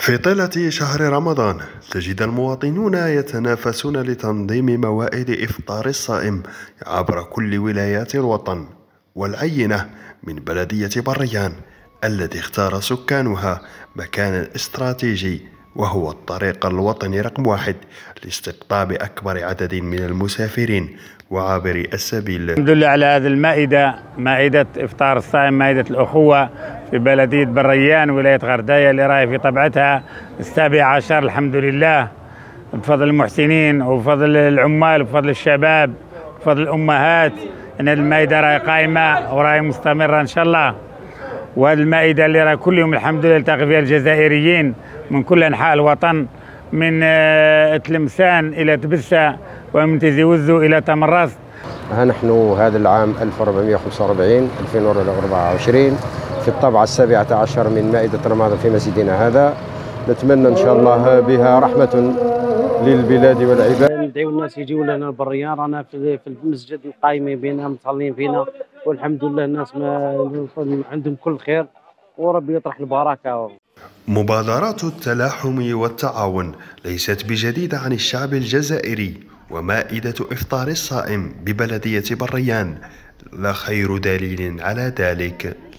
في طيلة شهر رمضان تجد المواطنون يتنافسون لتنظيم موائد إفطار الصائم عبر كل ولايات الوطن، والعينة من بلدية بريان التي اختار سكانها مكانا استراتيجي وهو الطريق الوطني رقم 1 لاستقطاب أكبر عدد من المسافرين وعابري السبيل. الحمد لله على هذه المائدة، مائدة إفطار الصائم، مائدة الأخوة في بلدية بريان ولاية غرداية اللي راهي في طبعتها 17 الحمد لله، بفضل المحسنين وبفضل العمال وبفضل الشباب وبفضل الأمهات أن المائدة راهي قائمة وراهي مستمرة إن شاء الله. وهذه المائدة اللي راهي كل يوم الحمد لله التقي فيها الجزائريين من كل أنحاء الوطن، من تلمسان إلى تبسة ومن تيزي وزو إلى تمرست. ها نحن هذا العام 1445 2024 في الطبعة 17 من مائدة رمضان في مسجدنا هذا. نتمنى إن شاء الله بها رحمة للبلاد والعباد. ندعو الناس يجيو لنا بريان، رانا في المسجد القايمين بينا مصلين فينا، والحمد لله الناس ما عندهم كل خير وربي يطرح البركة. مبادرات التلاحم والتعاون ليست بجديدة عن الشعب الجزائري، ومائدة إفطار الصائم ببلدية بريان لا خير دليل على ذلك.